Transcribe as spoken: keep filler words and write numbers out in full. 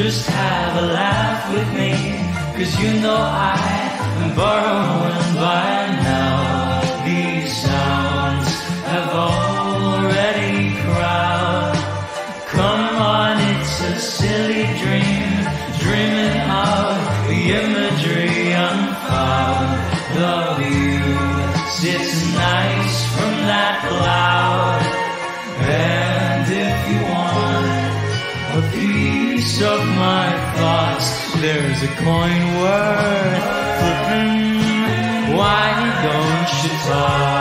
just have a laugh with me, 'cause you know I am borrowing by now. These sounds have already crowd. Come on, it's a silly dream, dreaming out the imagery unfound. The view sits nice from that cloud, and if you want a piece of my thoughts, there's a coin worth flipping. Why don't you talk?